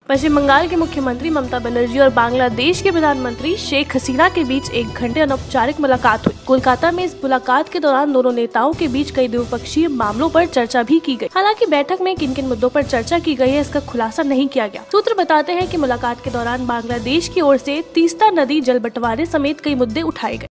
पश्चिम बंगाल के मुख्यमंत्री ममता बनर्जी और बांग्लादेश के प्रधानमंत्री शेख हसीना के बीच 1 घंटे अनौपचारिक मुलाकात हुई। कोलकाता में इस मुलाकात के दौरान दोनों नेताओं के बीच कई द्विपक्षीय मामलों पर चर्चा भी की गई। हालांकि बैठक में किन किन मुद्दों पर चर्चा की गई है, इसका खुलासा नहीं किया गया। सूत्र बताते हैं कि मुलाकात के दौरान बांग्लादेश की ओर से तीस्ता नदी जल बंटवारे समेत कई मुद्दे उठाए गए।